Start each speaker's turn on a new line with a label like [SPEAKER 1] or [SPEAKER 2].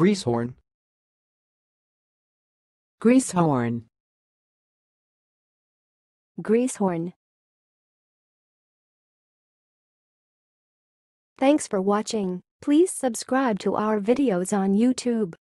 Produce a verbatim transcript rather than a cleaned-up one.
[SPEAKER 1] greasehorn,
[SPEAKER 2] greasehorn,
[SPEAKER 3] greasehorn. Thanks for watching. Please subscribe to our videos on YouTube.